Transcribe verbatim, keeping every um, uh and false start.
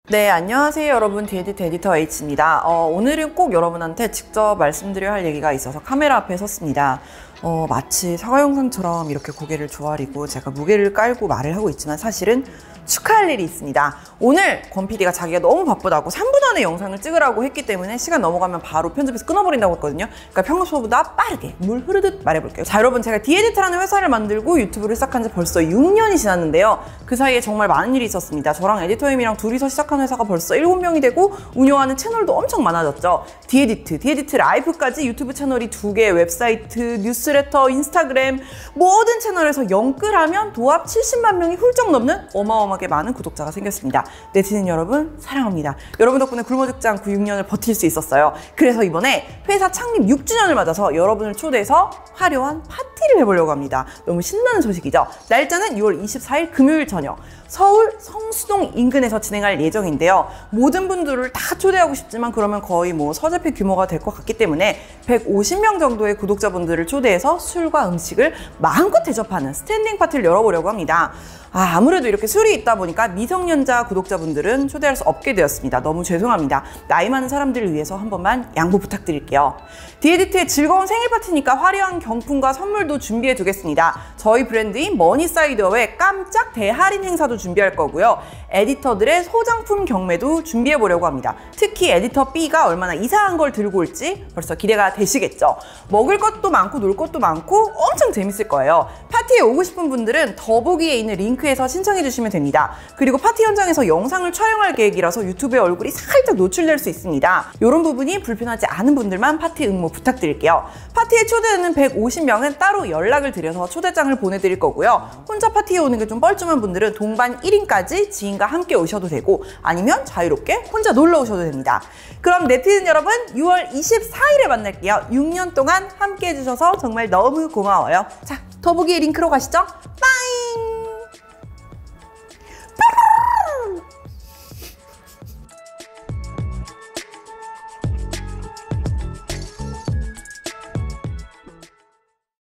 네, 안녕하세요 여러분. 디에디트 에디터 H입니다. 어, 오늘은 꼭 여러분한테 직접 말씀드려야 할 얘기가 있어서 카메라 앞에 섰습니다. 어, 마치 사과 영상처럼 이렇게 고개를 조아리고 제가 무게를 깔고 말을 하고 있지만 사실은 축하할 일이 있습니다. 오늘 권 피디가 자기가 너무 바쁘다고 삼 분 안에 영상을 찍으라고 했기 때문에 시간 넘어가면 바로 편집해서 끊어버린다고 했거든요. 그러니까 평소보다 빠르게 물 흐르듯 말해볼게요. 자, 여러분, 제가 디에디트라는 회사를 만들고 유튜브를 시작한 지 벌써 육 년이 지났는데요. 그 사이에 정말 많은 일이 있었습니다. 저랑 에디터님이랑 둘이서 시작한 회사가 벌써 일곱 명이 되고 운영하는 채널도 엄청 많아졌죠. 디에디트, 디에디트 라이프까지 유튜브 채널이 두 개, 웹사이트, 뉴스레터, 인스타그램 모든 채널에서 영끌하면 도합 칠십만 명이 훌쩍 넘는 어마어마하게 많은 구독자가 생겼습니다. 네티즌 여러분 사랑합니다. 여러분 덕분에 굶어 죽지 않고 육 년을 버틸 수 있었어요. 그래서 이번에 회사 창립 육 주년을 맞아서 여러분을 초대해서 화려한 파티를 해보려고 합니다. 너무 신나는 소식이죠. 날짜는 유월 이십사일 금요일 저녁 서울 성수동 인근에서 진행할 예정인데요. 모든 분들을 다 초대하고 싶지만 그러면 거의 뭐 서재필 규모가 될 것 같기 때문에 백오십 명 정도의 구독자분들을 초대해서 술과 음식을 마음껏 대접하는 스탠딩 파티를 열어보려고 합니다. 아, 아무래도 이렇게 술이 있다 보니까 미성년자 구독자분들은 초대할 수 없게 되었습니다. 너무 죄송합니다. 나이 많은 사람들을 위해서 한 번만 양보 부탁드릴게요. 디에디트의 즐거운 생일 파티니까 화려한 경품과 선물도 준비해 두겠습니다. 저희 브랜드인 머니사이드업의 깜짝 대할인 행사도 준비할 거고요. 에디터들의 소장품 경매도 준비해 보려고 합니다. 특히 에디터 B가 얼마나 이상한 걸 들고 올지 벌써 기대가 되시겠죠. 먹을 것도 많고 놀 것도 많고 엄청 재밌을 거예요. 파티에 오고 싶은 분들은 더보기에 있는 링크에서 신청해 주시면 됩니다. 그리고 파티 현장에서 영상을 촬영할 계획이라서 유튜브에 얼굴이 살짝 노출될 수 있습니다. 이런 부분이 불편하지 않은 분들만 파티 응모 부탁드릴게요. 파티에 초대되는 백오십 명은 따로 연락을 드려서 초대장을 보내드릴 거고요. 혼자 파티에 오는 게 좀 뻘쭘한 분들은 동반 일 인까지 지인과 함께 오셔도 되고 아니면 자유롭게 혼자 놀러 오셔도 됩니다. 그럼 네티즌 여러분, 유월 이십사일에 만날게요. 육 년 동안 함께 해주셔서 정말 너무 고마워요. 자, 더보기의 링크로 가시죠. 빠!